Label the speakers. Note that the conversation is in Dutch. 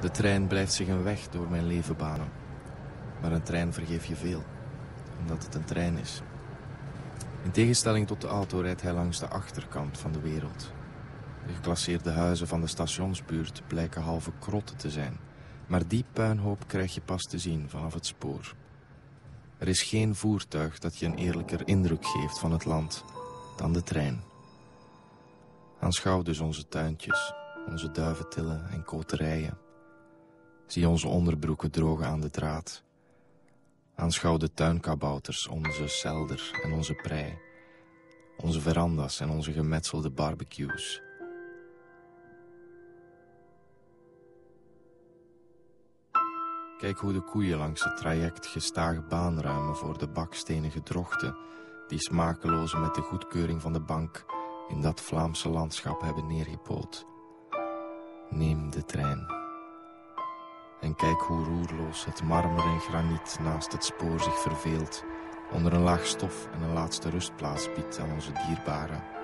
Speaker 1: De trein blijft zich een weg door mijn leven banen. Maar een trein vergeef je veel, omdat het een trein is. In tegenstelling tot de auto rijdt hij langs de achterkant van de wereld. De geclasseerde huizen van de stationsbuurt blijken halve krotten te zijn. Maar die puinhoop krijg je pas te zien vanaf het spoor. Er is geen voertuig dat je een eerlijker indruk geeft van het land dan de trein. Aanschouw dus onze tuintjes, onze duiventillen en koterijen. Zie onze onderbroeken drogen aan de draad. Aanschouw de tuinkabouters, onze selder en onze prei. Onze verandas en onze gemetselde barbecues. Kijk hoe de koeien langs het traject gestaag baan ruimen voor de bakstenen gedrochten, die smakeloze met de goedkeuring van de bank in dat Vlaamse landschap hebben neergepoot. Neem de trein. En kijk hoe roerloos het marmer en graniet naast het spoor zich verveelt, onder een laag stof en een laatste rustplaats biedt aan onze dierbaren.